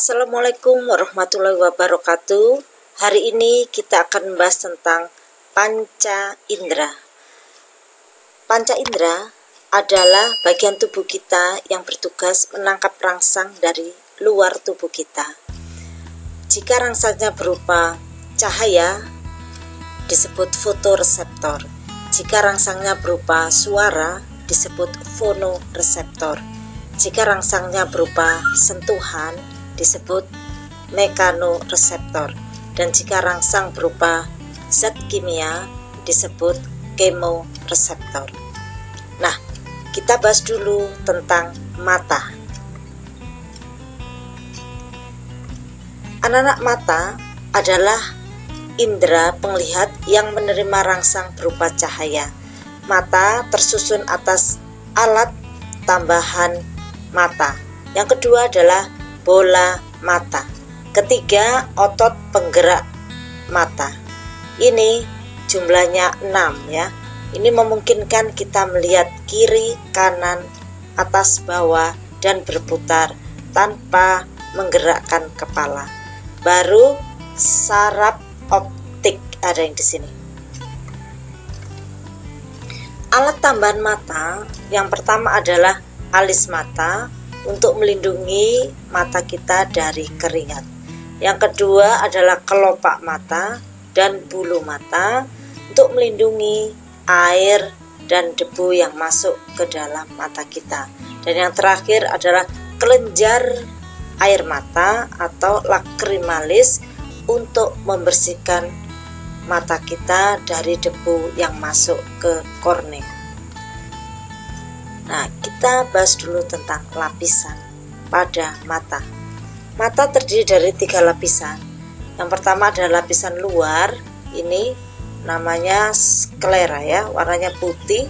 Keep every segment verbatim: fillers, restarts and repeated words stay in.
Assalamualaikum warahmatullahi wabarakatuh. Hari ini kita akan membahas tentang panca indera. Panca indera adalah bagian tubuh kita yang bertugas menangkap rangsang dari luar tubuh kita. Jika rangsangnya berupa cahaya, disebut fotoreseptor. Jika rangsangnya berupa suara, disebut fonoreseptor. Jika rangsangnya berupa sentuhan, disebut mekanoreseptor, dan jika rangsang berupa zat kimia disebut kemoreseptor. Nah, kita bahas dulu tentang mata. Anak-anak mata adalah indera penglihat yang menerima rangsang berupa cahaya. Mata tersusun atas alat tambahan mata. Yang kedua adalah bola mata. Ketiga, otot penggerak mata. Ini jumlahnya enam ya. Ini memungkinkan kita melihat kiri, kanan, atas, bawah, dan berputar tanpa menggerakkan kepala. Baru saraf optik ada yang di sini. Alat tambahan mata yang pertama adalah alis mata untuk melindungi mata kita dari keringat. Yang kedua adalah kelopak mata dan bulu mata untuk melindungi air dan debu yang masuk ke dalam mata kita. Dan yang terakhir adalah kelenjar air mata atau lacrimalis untuk membersihkan mata kita dari debu yang masuk ke kornea. Nah, kita bahas dulu tentang lapisan pada mata. Mata terdiri dari tiga lapisan. Yang pertama adalah lapisan luar, ini namanya sklera ya, warnanya putih.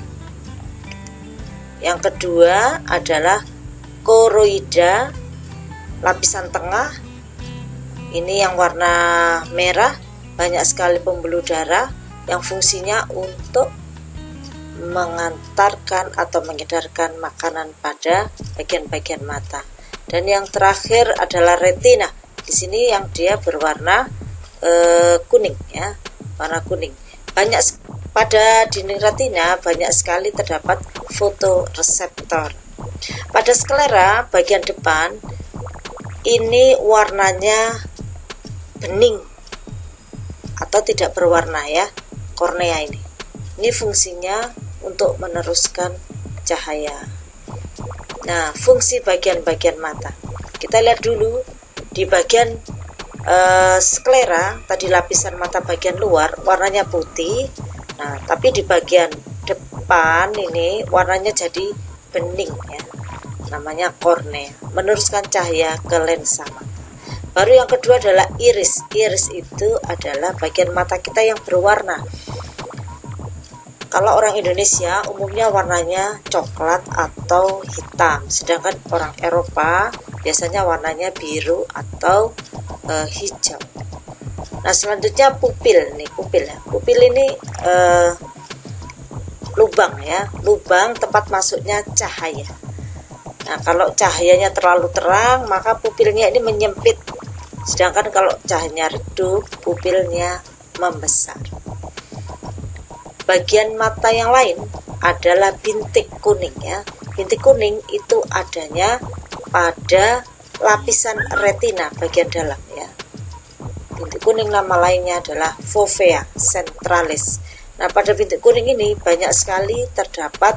Yang kedua adalah koroida, lapisan tengah, ini yang warna merah, banyak sekali pembuluh darah yang fungsinya untuk mengantarkan atau mengedarkan makanan pada bagian-bagian mata. Dan yang terakhir adalah retina. Di sini yang dia berwarna e, kuning ya, warna kuning. Banyak pada dinding retina banyak sekali terdapat fotoreseptor. Pada sklera bagian depan ini warnanya bening atau tidak berwarna ya, kornea ini. Ini fungsinya untuk meneruskan cahaya. Nah, fungsi bagian-bagian mata. Kita lihat dulu di bagian uh, sklera, tadi lapisan mata bagian luar warnanya putih. Nah, tapi di bagian depan ini warnanya jadi bening ya. Namanya kornea, meneruskan cahaya ke lensa mata. Baru yang kedua adalah iris. Iris itu adalah bagian mata kita yang berwarna. Kalau orang Indonesia umumnya warnanya coklat atau hitam, sedangkan orang Eropa biasanya warnanya biru atau e, hijau. Nah, selanjutnya pupil nih, pupil ya. Pupil ini e, lubang ya, lubang tempat masuknya cahaya. Nah, kalau cahayanya terlalu terang, maka pupilnya ini menyempit. Sedangkan kalau cahayanya redup, pupilnya membesar. Bagian mata yang lain adalah bintik kuning ya. Bintik kuning itu adanya pada lapisan retina bagian dalam ya. Bintik kuning nama lainnya adalah fovea centralis. Nah, pada bintik kuning ini banyak sekali terdapat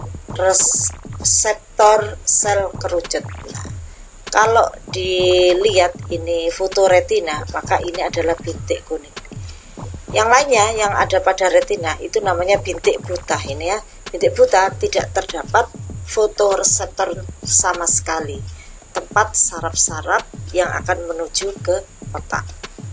reseptor sel kerucut. Nah, kalau dilihat ini foto retina, maka ini adalah bintik kuning. Yang lainnya yang ada pada retina itu namanya bintik buta ini ya. Bintik buta tidak terdapat fotoreseptor sama sekali, tempat saraf-saraf yang akan menuju ke otak.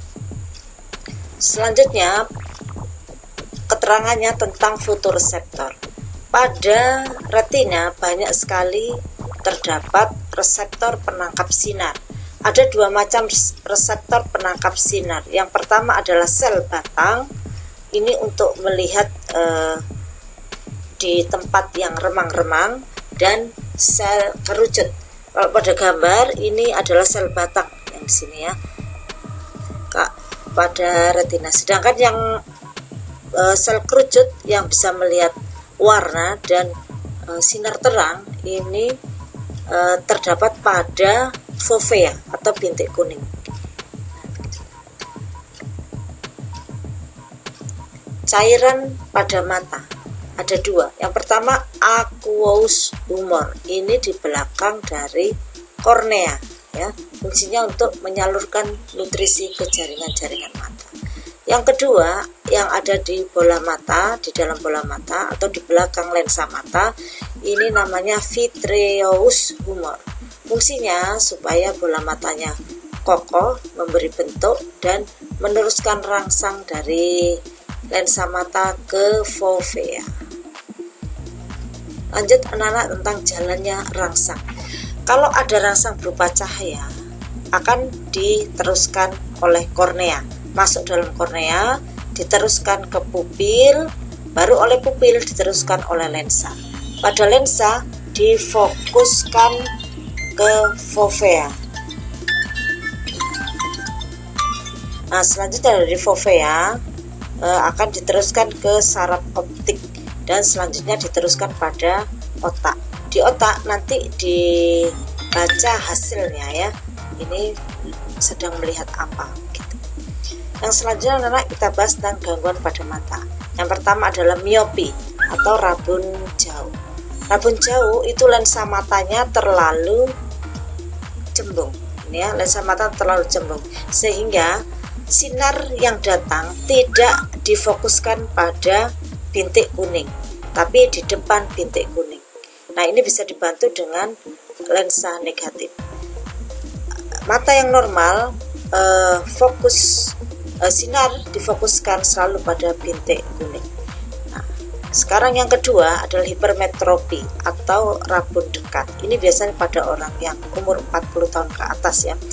Selanjutnya keterangannya tentang fotoreseptor. Pada retina banyak sekali terdapat reseptor penangkap sinar. Ada dua macam reseptor penangkap sinar. Yang pertama adalah sel batang. Ini untuk melihat eh, di tempat yang remang-remang, dan sel kerucut. Kalau pada gambar ini adalah sel batang ya. di sini ya, Kak, pada retina. Sedangkan yang e, sel kerucut yang bisa melihat warna dan e, sinar terang ini e, terdapat pada fovea atau bintik kuning. Cairan pada mata ada dua. Yang pertama aqueous humor, ini di belakang dari kornea ya, fungsinya untuk menyalurkan nutrisi ke jaringan-jaringan mata. Yang kedua yang ada di bola mata, di dalam bola mata atau di belakang lensa mata, ini namanya vitreous humor. Fungsinya supaya bola matanya kokoh, memberi bentuk dan meneruskan rangsang dari lensa mata ke fovea. Lanjut anak-anak tentang jalannya rangsang. Kalau ada rangsang berupa cahaya, akan diteruskan oleh kornea, masuk dalam kornea, diteruskan ke pupil, baru oleh pupil diteruskan oleh lensa. Pada lensa difokuskan ke fovea. Nah, selanjutnya dari fovea akan diteruskan ke saraf optik dan selanjutnya diteruskan pada otak. Di otak nanti dibaca hasilnya ya, ini sedang melihat apa gitu. Yang selanjutnya anak kita bahas tentang gangguan pada mata. Yang pertama adalah miopi atau rabun jauh. Rabun jauh itu lensa matanya terlalu cembung, ini ya, lensa mata terlalu cembung sehingga sinar yang datang tidak difokuskan pada bintik kuning, tapi di depan bintik kuning. Nah, ini bisa dibantu dengan lensa negatif. Mata yang normal eh, fokus eh, sinar difokuskan selalu pada bintik kuning. Nah, sekarang yang kedua adalah hipermetropi atau rabun dekat. Ini biasanya pada orang yang umur empat puluh tahun ke atas ya.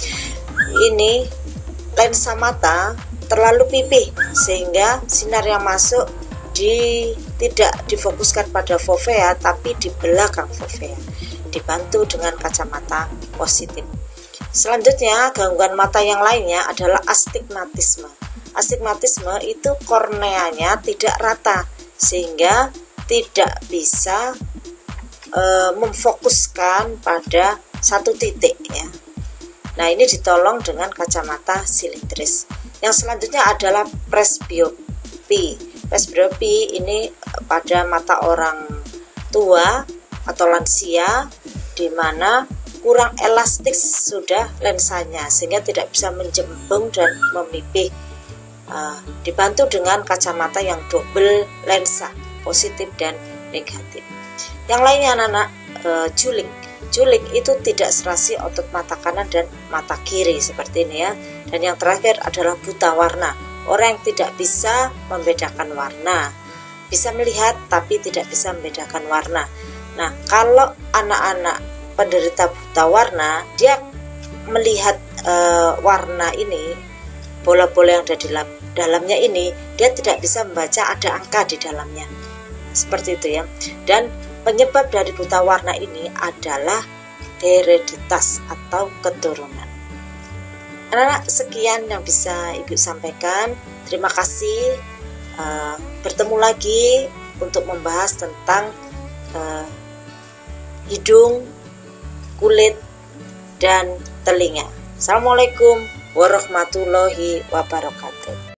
Ini lensa mata terlalu pipih sehingga sinar yang masuk di tidak difokuskan pada fovea tapi di belakang fovea, dibantu dengan kacamata positif. Selanjutnya gangguan mata yang lainnya adalah astigmatisme. Astigmatisme itu korneanya tidak rata sehingga tidak bisa e, memfokuskan pada satu titik ya. Nah, ini ditolong dengan kacamata silindris. Yang selanjutnya adalah presbiopi. Presbiopi ini pada mata orang tua atau lansia di mana kurang elastis sudah lensanya sehingga tidak bisa menjembung dan memipih. Uh, dibantu dengan kacamata yang double lensa, positif dan negatif. Yang lainnya anak-anak uh, juling. Juling itu tidak serasi otot mata kanan dan mata kiri seperti ini ya. Dan yang terakhir adalah buta warna. Orang yang tidak bisa membedakan warna, bisa melihat tapi tidak bisa membedakan warna. Nah, kalau anak-anak penderita buta warna, dia melihat e, warna ini, bola-bola yang ada di dalamnya ini, dia tidak bisa membaca ada angka di dalamnya. Seperti itu ya. Dan penyebab dari buta warna ini adalah hereditas atau keturunan. Anak-anak, sekian yang bisa Ibu sampaikan. Terima kasih. Uh, bertemu lagi untuk membahas tentang uh, hidung, kulit, dan telinga. Assalamualaikum warahmatullahi wabarakatuh.